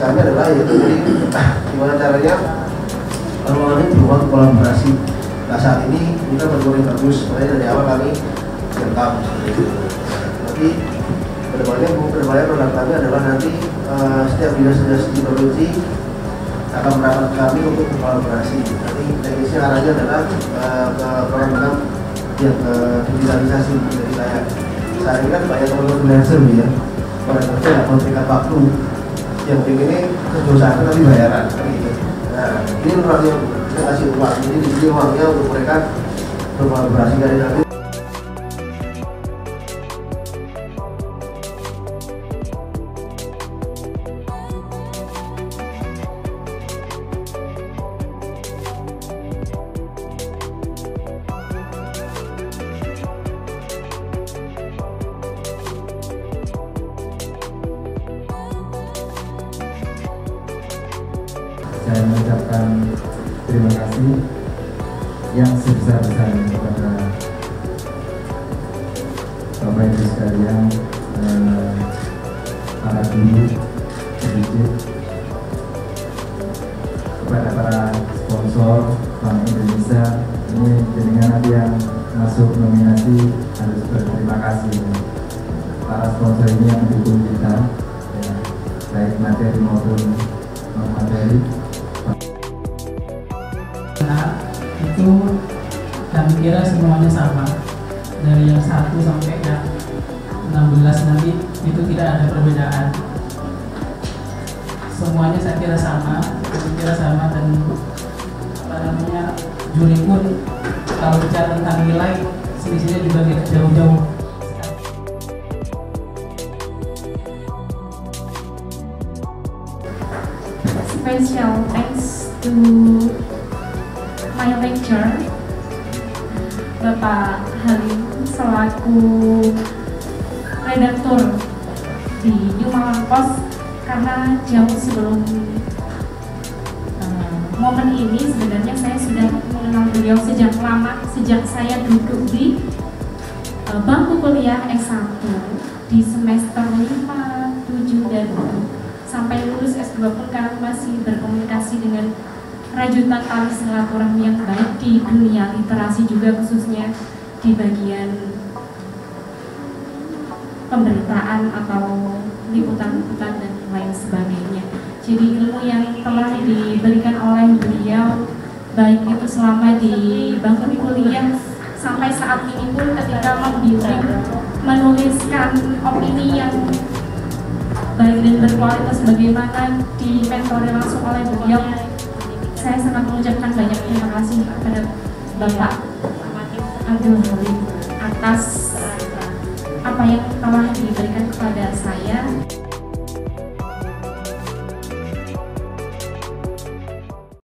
kami adalah yaitu jadi gimana caranya ini beruang kolaborasi. Nah saat ini kita berguling bagus, makanya dari awal kami rekam seperti itu. Tapi kedepannya produk kami adalah nanti setiap dinas-dinas di provinsi akan merapat kami untuk berkolaborasi. Nanti teknisnya arahnya adalah ke program yang digitalisasi. Jadi kayak saat ini kan banyak teman-teman freelancer ya, orang kerja nggak mau terikat waktu, yang ini kerjaan tapi bayaran gitu. Nah ini orangnya kita kasih uang, jadi di sini uangnya untuk mereka berkolaborasi dari nanti. Saya mengucapkan terima kasih yang sebesar-besarnya kepada Bapak Ibu sekalian, para guru, pendidik, kepada para sponsor Bank Indonesia. Ini dengan nanti yang masuk nominasi harus berterima kasih. Para sponsor ini yang mendukung kita, ya, baik materi maupun non materi. Nah, itu kami kira semuanya sama, dari yang 1 sampai yang 16 nanti itu tidak ada perbedaan, semuanya saya kira sama dan apa namanya, juri pun kalau bicara tentang nilai selisihnya juga tidak jauh-jauh. Special thanks to my lecturer, Bapak Halim selaku redaktur di New Malang Post, karena jauh sebelum momen ini sebenarnya saya sudah mengenal beliau sejak lama, sejak saya duduk di bangku kuliah S1 di semester 5, 7, dan sampai lulus S2 pun kami masih berkomunikasi dengan rajutan tali silaturahmi yang baik di dunia literasi, juga khususnya di bagian pemberitaan atau liputan-liputan dan lain sebagainya. Jadi ilmu yang telah diberikan oleh beliau, baik itu selama di bangku kuliah sampai saat ini pun ketika membimbing, menuliskan opini yang baik dan berkualitas bagaimana dimentori langsung oleh beliau, saya sangat mengucapkan banyak terima kasih kepada Bapak Abdul Halim atas apa yang telah diberikan kepada saya.